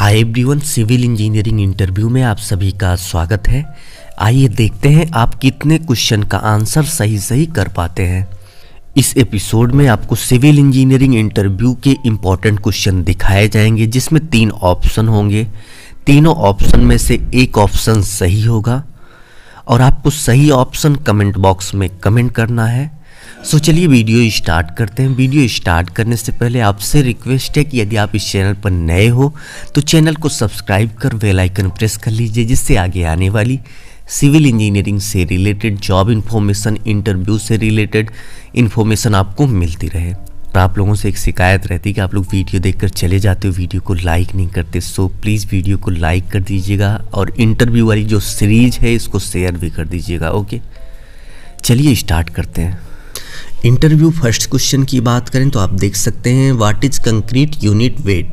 हाय everyone, civil engineering interview में आप सभी का स्वागत है। आइए देखते हैं आप कितने क्वेश्चन का आंसर सही कर पाते हैं। इस एपिसोड में आपको सिविल इंजीनियरिंग इंटरव्यू के इम्पॉर्टेंट क्वेश्चन दिखाए जाएंगे, जिसमें 3 ऑप्शन होंगे। तीनों ऑप्शन में से एक ऑप्शन सही होगा और आपको सही ऑप्शन कमेंट बॉक्स में कमेंट करना है। सो चलिए वीडियो स्टार्ट करते हैं। वीडियो स्टार्ट करने से पहले आपसे रिक्वेस्ट है कि यदि आप इस चैनल पर नए हो तो चैनल को सब्सक्राइब कर बेल आइकन प्रेस कर लीजिए, जिससे आगे आने वाली सिविल इंजीनियरिंग से रिलेटेड जॉब इन्फॉर्मेशन, इंटरव्यू से रिलेटेड इन्फॉर्मेशन आपको मिलती रहे। और आप लोगों से एक शिकायत रहती है कि आप लोग वीडियो देखकर चले जाते हो, वीडियो को लाइक नहीं करते। सो प्लीज़ वीडियो को लाइक कर दीजिएगा और इंटरव्यू वाली जो सीरीज है इसको शेयर भी कर दीजिएगा। ओके, चलिए स्टार्ट करते हैं। इंटरव्यू फर्स्ट क्वेश्चन की बात करें तो आप देख सकते हैं, what is concrete unit weight.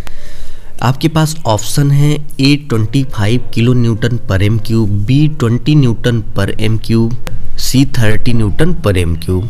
आपके पास ऑप्शन है A 25 kilo newton per M cube, B 20 newton per M cube, C 30 newton per M cube.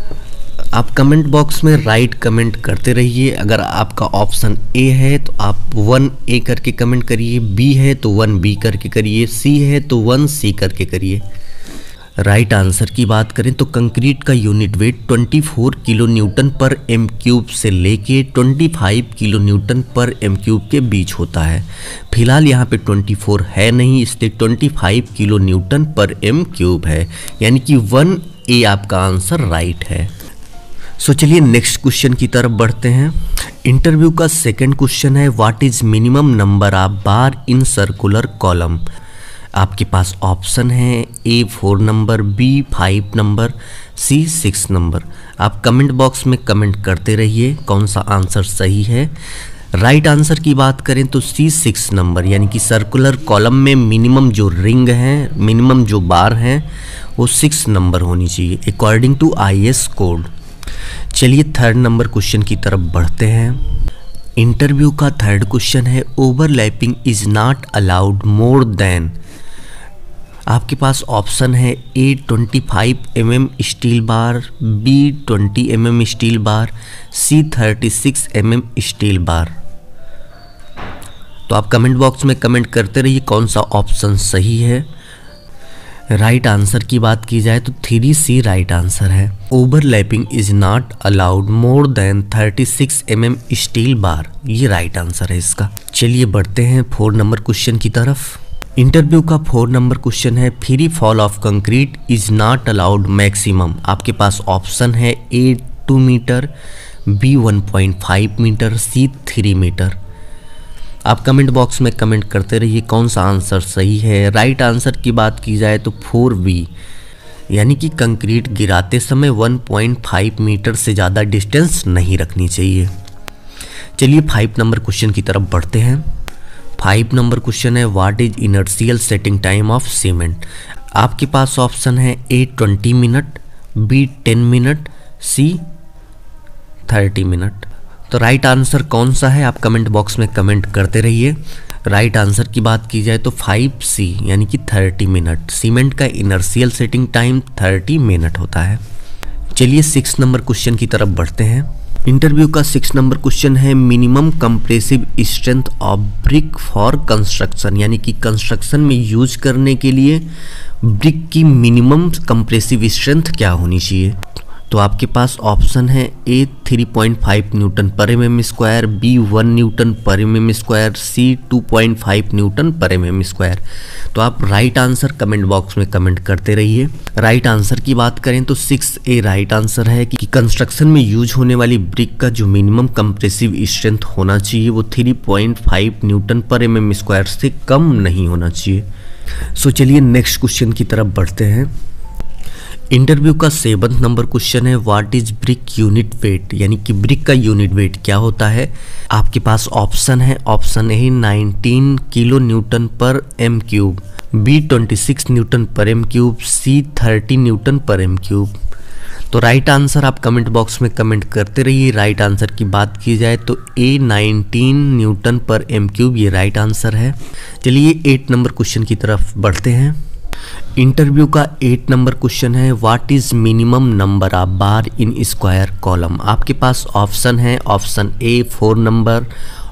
आप कमेंट बॉक्स में राइट कमेंट करते रहिए। अगर आपका ऑप्शन ए है तो आप 1A करके कमेंट करिए, बी है तो 1B करके करिए, सी है तो 1C करके करिए। राइट आंसर की बात करें तो कंक्रीट का unit weight 24 kilo newton per M cube से लेके 25 kilo newton per M cube के बीच होता है। फिलहाल यहाँ पे 24 है नहीं, इसलिए 25 kilo newton per M cube है, यानी कि 1A आपका आंसर राइट है। सो चलिए नेक्स्ट क्वेश्चन की तरफ बढ़ते हैं। इंटरव्यू का सेकंड क्वेश्चन है, what is minimum number of bar in circular column. आपके पास ऑप्शन है A 4 number, B 5 number, C 6 number. आप कमेंट बॉक्स में कमेंट करते रहिए कौन सा आंसर सही है। राइट आंसर की बात करें तो सी 6 नंबर, यानी कि सर्कुलर कॉलम में मिनिमम जो रिंग हैं, मिनिमम जो बार हैं वो 6 नंबर होनी चाहिए अकॉर्डिंग टू IS कोड। चलिए थर्ड नंबर क्वेश्चन की तरफ बढ़ते हैं। इंटरव्यू का थर्ड क्वेश्चन है, overlapping is not allowed more than. आपके पास ऑप्शन है A 25 mm steel bar, B 20 mm steel bar, C 36 mm steel bar. तो आप कमेंट बॉक्स में कमेंट करते रहिए कौन सा ऑप्शन सही है। राइट आंसर की बात की जाए तो 3C राइट आंसर है। Overlapping is not allowed more than 36 mm steel bar, ये राइट आंसर है इसका। चलिए बढ़ते हैं 4 नंबर क्वेश्चन की तरफ। इंटरव्यू का 4 नंबर क्वेश्चन है, free fall of concrete is not allowed maximum. आपके पास ऑप्शन है A 2 metre, B 1.5 metre, C 3 metre. आप कमेंट बॉक्स में कमेंट करते रहिए कौन सा आंसर सही है। राइट आंसर की बात की जाए तो 4B, यानी कि कंक्रीट गिराते समय 1.5 मीटर से ज़्यादा डिस्टेंस नहीं रखनी चाहिए। चलिए 5 नंबर क्वेश्चन की तरफ बढ़ते हैं। 5 नंबर क्वेश्चन है, what is inertial setting time of cement. आपके पास ऑप्शन है A 20 minute, B 10 minute, C 30 minute. तो राइट आंसर कौन सा है आप कमेंट बॉक्स में कमेंट करते रहिए। राइट आंसर की बात की जाए तो 5C, यानी कि 30 मिनट। सीमेंट का इनर्शियल सेटिंग टाइम 30 मिनट होता है। चलिए 6 नंबर क्वेश्चन की तरफ बढ़ते हैं। इंटरव्यू का 6 नंबर क्वेश्चन है, minimum compressive strength of brick for construction, यानी कि कंस्ट्रक्शन में यूज करने के लिए ब्रिक की मिनिमम कंप्रेसिव स्ट्रेंथ क्या होनी चाहिए। तो आपके पास ऑप्शन है A 3.5 newton per mm square, B 1 newton per mm square, C 2.5 newton per mm square. तो आप राइट आंसर कमेंट बॉक्स में कमेंट करते रहिए। राइट आंसर की बात करें तो 6A राइट आंसर है कि कंस्ट्रक्शन में यूज होने वाली ब्रिक का जो मिनिमम कंप्रेसिव स्ट्रेंथ होना चाहिए वो 3.5 न्यूटन पर mm स्क्वायर से कम नहीं होना चाहिए। सो चलिए नेक्स्ट क्वेश्चन की तरफ बढ़ते हैं। इंटरव्यू का 7 नंबर क्वेश्चन है, what is brick unit weight, यानी कि ब्रिक का यूनिट वेट क्या होता है। आपके पास ऑप्शन है, option A 19 kilo newton per M cube, B 26 newton per M cube, C 30 newton per M cube. तो राइट आंसर आप कमेंट बॉक्स में कमेंट करते रहिए। राइट आंसर की बात की जाए तो A 19 newton per M cube, ये राइट आंसर है। चलिए 8 नंबर क्वेश्चन की तरफ बढ़ते हैं। इंटरव्यू का 8 नंबर क्वेश्चन है, what is minimum number of bar in square column. आपके पास ऑप्शन है, option A 4 number,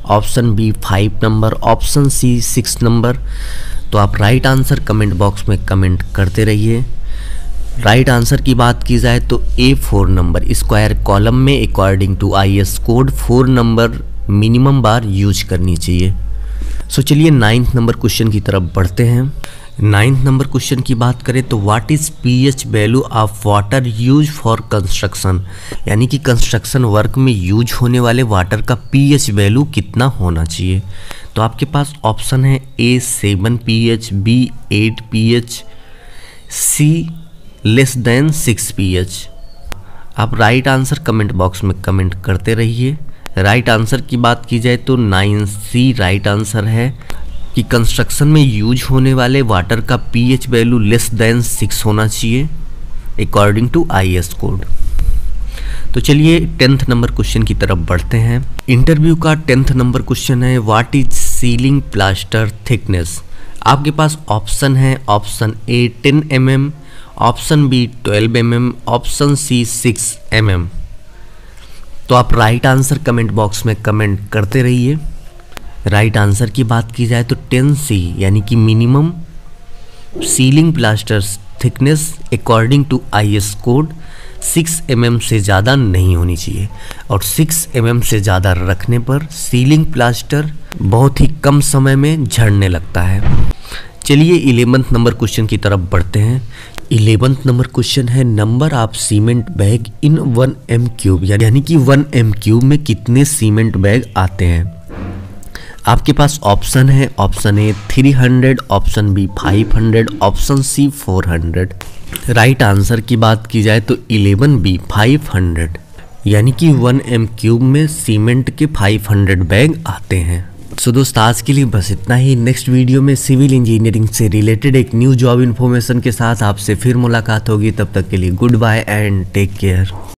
option B 5 number, option C 6 number. तो आप राइट आंसर कमेंट बॉक्स में कमेंट करते रहिए। राइट आंसर की बात की जाए तो ए 4 नंबर, स्क्वायर कॉलम में according to IS code 4 number minimum bar use करनी चाहिए। सो चलिए 9th नंबर क्वेश्चन की तरफ बढ़ते हैं। 9th नंबर क्वेश्चन की बात करें तो what is pH value of water use for construction, यानी कि कंस्ट्रक्शन वर्क में यूज होने वाले वाटर का pH वैल्यू कितना होना चाहिए। तो आपके पास ऑप्शन है A 7 pH, B 8 pH, C less than 6 pH। आप राइट आंसर कमेंट बॉक्स में कमेंट करते रहिए। राइट आंसर की बात की जाए तो 9C राइट आंसर है कि कंस्ट्रक्शन में यूज होने वाले वाटर का pH वैल्यू लेस देन 6 होना चाहिए अकॉर्डिंग टू IS कोड। तो चलिए 10th नंबर क्वेश्चन की तरफ बढ़ते हैं। इंटरव्यू का 10th नंबर क्वेश्चन है what is ceiling plaster thickness. आपके पास ऑप्शन है option A 10 mm, option B 12 mm, option C 6 mm। तो आप राइट आंसर कमेंट बॉक्स में कमेंट करते रहिए। राइट आंसर की बात की जाए तो 10C यानी कि minimum ceiling plaster thickness according to IS code 6 mm से ज़्यादा नहीं होनी चाहिए, और 6 mm से ज़्यादा रखने पर सीलिंग प्लास्टर बहुत ही कम समय में झड़ने लगता है। चलिए 11th नंबर क्वेश्चन की तरफ बढ़ते हैं। 11th नंबर क्वेश्चन है number of cement bag in 1 m cube, यानी कि 1 m क्यूब में कितने सीमेंट बैग आते हैं। आपके पास ऑप्शन है option A 300, option B 500, option C 400। Right answer की बात की जाए तो 11B 500, यानी कि 1 m क्यूब में सीमेंट के 500 बैग आते हैं। सो दोस्त आज के लिए बस इतना ही। नेक्स्ट वीडियो में सिविल इंजीनियरिंग से रिलेटेड एक न्यू जॉब इन्फॉर्मेशन के साथ आपसे फिर मुलाकात होगी। तब तक के लिए goodbye and take care.